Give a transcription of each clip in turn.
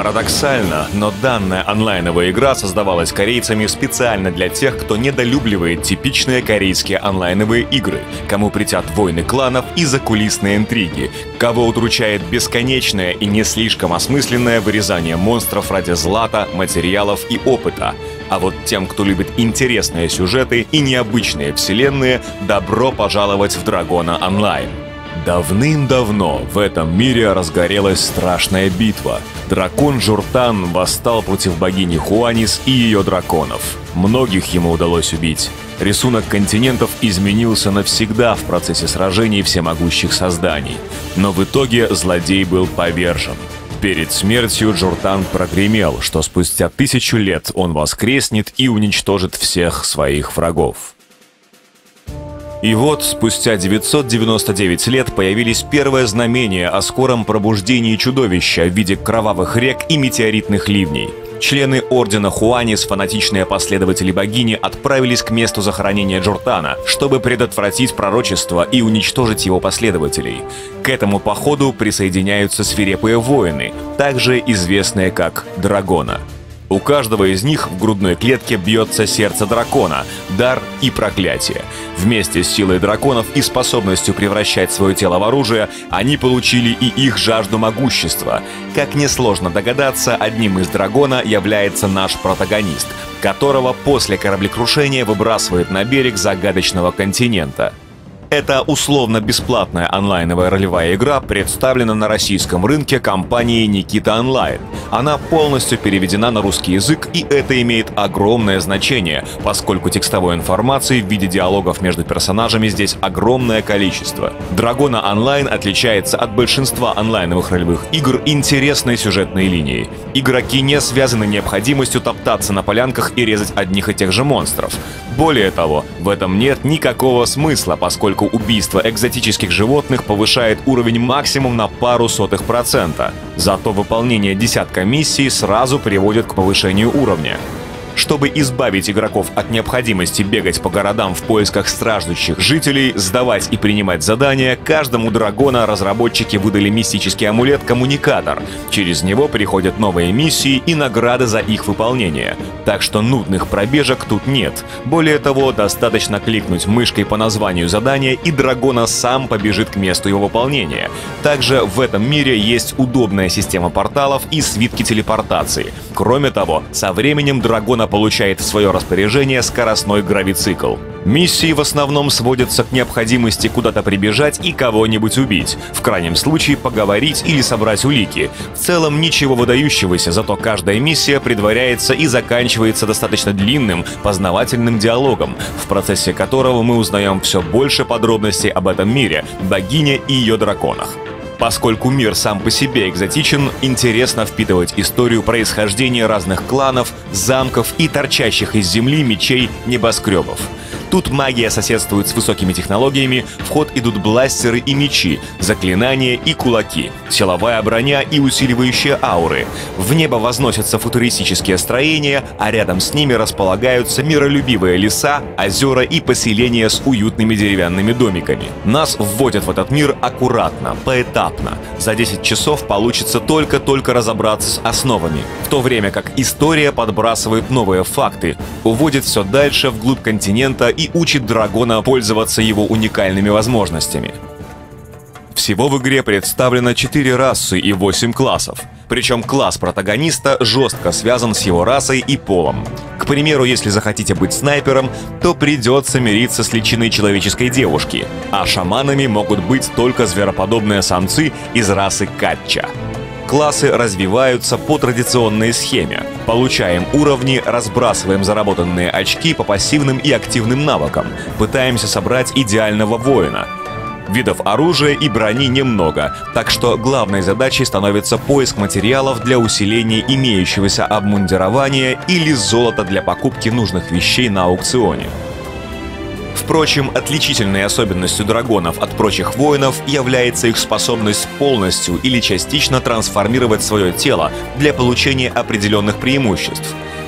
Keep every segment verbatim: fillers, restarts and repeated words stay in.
Парадоксально, но данная онлайновая игра создавалась корейцами специально для тех, кто недолюбливает типичные корейские онлайновые игры, кому притят войны кланов и закулисные интриги, кого удручает бесконечное и не слишком осмысленное вырезание монстров ради злата, материалов и опыта. А вот тем, кто любит интересные сюжеты и необычные вселенные, добро пожаловать в Драгона Онлайн. Давным-давно в этом мире разгорелась страшная битва. Дракон Журтан восстал против богини Хуанис и ее драконов. Многих ему удалось убить. Рисунок континентов изменился навсегда в процессе сражений всемогущих созданий. Но в итоге злодей был повержен. Перед смертью Журтан прогремел, что спустя тысячу лет он воскреснет и уничтожит всех своих врагов. И вот, спустя девятьсот девяносто девять лет появились первые знамения о скором пробуждении чудовища в виде кровавых рек и метеоритных ливней. Члены Ордена Хуанис, фанатичные последователи богини, отправились к месту захоронения Джуртана, чтобы предотвратить пророчество и уничтожить его последователей. К этому походу присоединяются свирепые воины, также известные как Драгона. У каждого из них в грудной клетке бьется сердце дракона, дар и проклятие. Вместе с силой драконов и способностью превращать свое тело в оружие, они получили и их жажду могущества. Как несложно догадаться, одним из Драгона является наш протагонист, которого после кораблекрушения выбрасывает на берег загадочного континента. Эта условно-бесплатная онлайновая ролевая игра представлена на российском рынке компанией Никита Онлайн. Она полностью переведена на русский язык, и это имеет огромное значение, поскольку текстовой информации в виде диалогов между персонажами здесь огромное количество. Драгона Онлайн отличается от большинства онлайновых ролевых игр интересной сюжетной линией. Игроки не связаны необходимостью топтаться на полянках и резать одних и тех же монстров. Более того, в этом нет никакого смысла, поскольку убийство экзотических животных повышает уровень максимум на пару сотых процента. Зато выполнение десятка миссий сразу приводит к повышению уровня. Чтобы избавить игроков от необходимости бегать по городам в поисках страждущих жителей, сдавать и принимать задания, каждому Драгона разработчики выдали мистический амулет-коммуникатор. Через него приходят новые миссии и награды за их выполнение. Так что нудных пробежек тут нет. Более того, достаточно кликнуть мышкой по названию задания, и Драгона сам побежит к месту его выполнения. Также в этом мире есть удобная система порталов и свитки телепортации. Кроме того, со временем Драгона получает в свое распоряжение скоростной гравицикл. Миссии в основном сводятся к необходимости куда-то прибежать и кого-нибудь убить, в крайнем случае поговорить или собрать улики. В целом ничего выдающегося, зато каждая миссия предваряется и заканчивается достаточно длинным, познавательным диалогом, в процессе которого мы узнаем все больше подробностей об этом мире, богине и ее драконах. Поскольку мир сам по себе экзотичен, интересно впитывать историю происхождения разных кланов, замков и торчащих из земли мечей небоскребов. Тут магия соседствует с высокими технологиями, в ход идут бластеры и мечи, заклинания и кулаки, силовая броня и усиливающие ауры. В небо возносятся футуристические строения, а рядом с ними располагаются миролюбивые леса, озера и поселения с уютными деревянными домиками. Нас вводят в этот мир аккуратно, поэтапно. За десять часов получится только-только разобраться с основами, в то время как история подбрасывает новые факты, уводит все дальше вглубь континента и учит Драгона пользоваться его уникальными возможностями. Всего в игре представлено четыре расы и восемь классов. Причем класс протагониста жестко связан с его расой и полом. К примеру, если захотите быть снайпером, то придется мириться с личиной человеческой девушки, а шаманами могут быть только звероподобные самцы из расы Катча. Классы развиваются по традиционной схеме. Получаем уровни, разбрасываем заработанные очки по пассивным и активным навыкам. Пытаемся собрать идеального воина. Видов оружия и брони немного, так что главной задачей становится поиск материалов для усиления имеющегося обмундирования или золота для покупки нужных вещей на аукционе. Впрочем, отличительной особенностью драгонов от прочих воинов является их способность полностью или частично трансформировать свое тело для получения определенных преимуществ.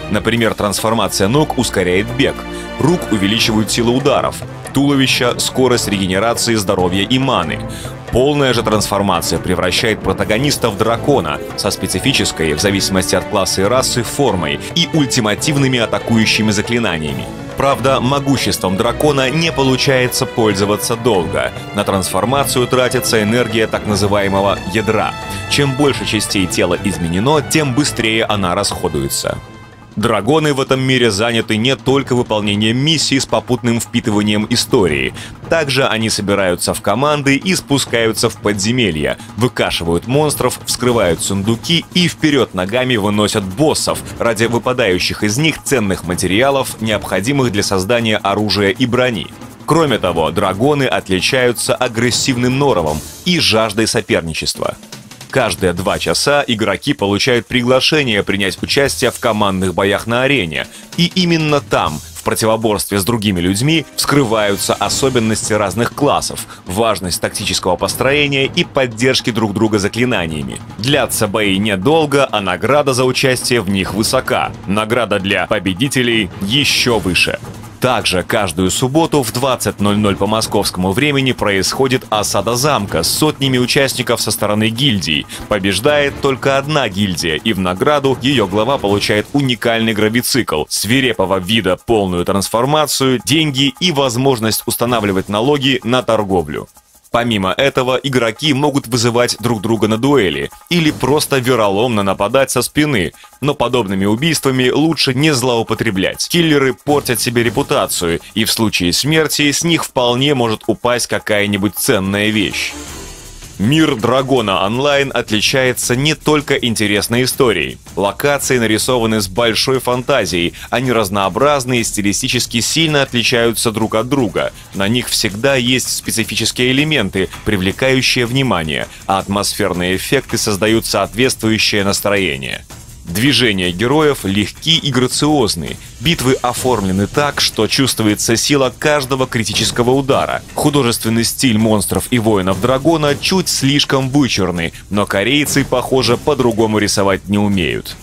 Например, трансформация ног ускоряет бег, рук увеличивают силу ударов, туловища — скорость регенерации здоровья и маны. Полная же трансформация превращает протагониста в дракона со специфической, в зависимости от класса и расы, формой и ультимативными атакующими заклинаниями. Правда, могуществом дракона не получается пользоваться долго. На трансформацию тратится энергия так называемого ядра. Чем больше частей тела изменено, тем быстрее она расходуется. Драгоны в этом мире заняты не только выполнением миссий с попутным впитыванием истории. Также они собираются в команды и спускаются в подземелья, выкашивают монстров, вскрывают сундуки и вперед ногами выносят боссов ради выпадающих из них ценных материалов, необходимых для создания оружия и брони. Кроме того, драгоны отличаются агрессивным норовом и жаждой соперничества. Каждые два часа игроки получают приглашение принять участие в командных боях на арене. И именно там, в противоборстве с другими людьми, вскрываются особенности разных классов, важность тактического построения и поддержки друг друга заклинаниями. Длятся бои недолго, а награда за участие в них высока. Награда для победителей еще выше. Также каждую субботу в двадцать ноль ноль по московскому времени происходит осада замка с сотнями участников со стороны гильдий. Побеждает только одна гильдия, и в награду ее глава получает уникальный гравицикл, свирепого вида полную трансформацию, деньги и возможность устанавливать налоги на торговлю. Помимо этого, игроки могут вызывать друг друга на дуэли или просто вероломно нападать со спины, но подобными убийствами лучше не злоупотреблять. Киллеры портят себе репутацию, и в случае смерти с них вполне может упасть какая-нибудь ценная вещь. Мир Драгона Онлайн отличается не только интересной историей. Локации нарисованы с большой фантазией, они разнообразны и стилистически сильно отличаются друг от друга. На них всегда есть специфические элементы, привлекающие внимание, а атмосферные эффекты создают соответствующее настроение. Движения героев легки и грациозны. Битвы оформлены так, что чувствуется сила каждого критического удара. Художественный стиль монстров и воинов Драгона чуть слишком вычурный, но корейцы, похоже, по-другому рисовать не умеют.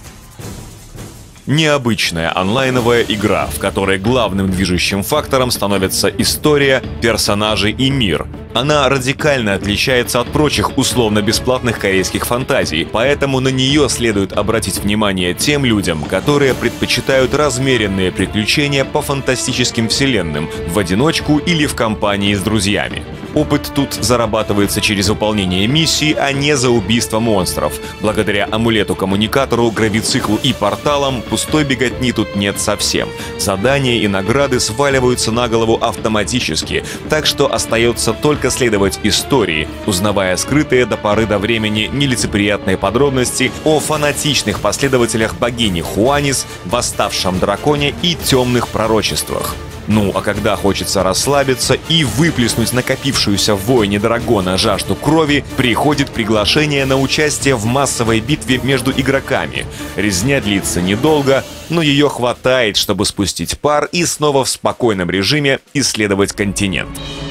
Необычная онлайновая игра, в которой главным движущим фактором становится история, персонажи и мир. Она радикально отличается от прочих условно-бесплатных корейских фантазий, поэтому на нее следует обратить внимание тем людям, которые предпочитают размеренные приключения по фантастическим вселенным, в одиночку или в компании с друзьями. Опыт тут зарабатывается через выполнение миссий, а не за убийство монстров. Благодаря амулету-коммуникатору, гравициклу и порталам пустой беготни тут нет совсем. Задания и награды сваливаются на голову автоматически, так что остается только следовать истории, узнавая скрытые до поры до времени нелицеприятные подробности о фанатичных последователях богини Хуанис, восставшем драконе и темных пророчествах. Ну, а когда хочется расслабиться и выплеснуть накопившуюся в войне Драгона жажду крови, приходит приглашение на участие в массовой битве между игроками. Резня длится недолго, но ее хватает, чтобы спустить пар и снова в спокойном режиме исследовать континент.